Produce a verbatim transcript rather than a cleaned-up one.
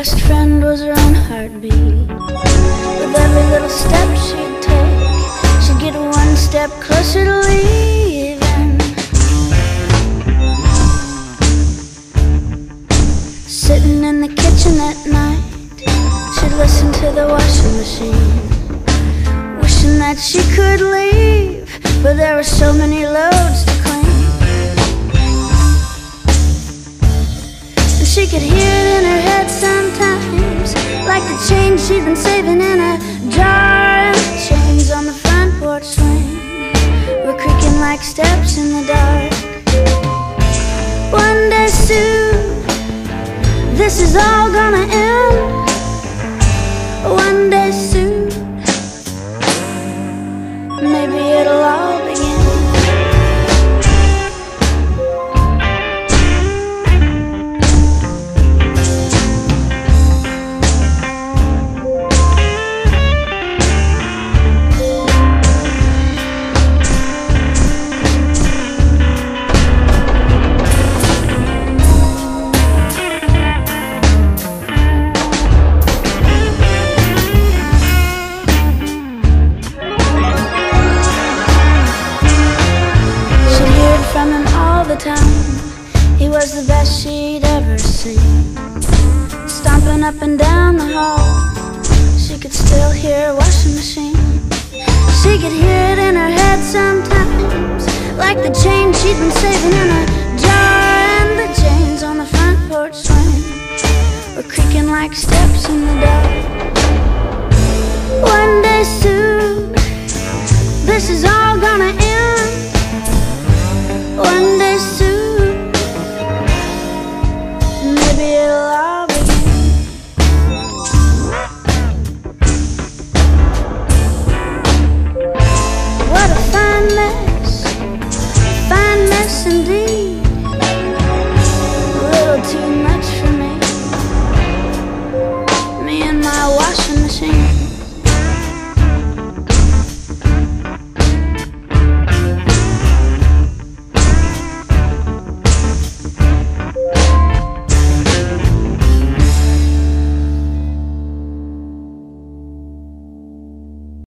best friend was her own heartbeat. With every little step she'd take, she'd get one step closer to leaving. Sitting in the kitchen at night, she'd listen to the washing machine, wishing that she could leave, but there were so many loads to clean. And she could hear it in her head sometimes, like the change she'd been saving in a jar. And the chains on the front porch swing were creaking like steps in the dark. One day soon, this is all gonna end. One day soon, maybe it'll all begin. From him all the time, he was the best she'd ever seen. Stomping up and down the hall, she could still hear a washing machine. She could hear it in her head sometimes, like the chain she'd been saving in a jar. And the chains on the front porch swing were creaking like steps in the dark. One day soon, this is all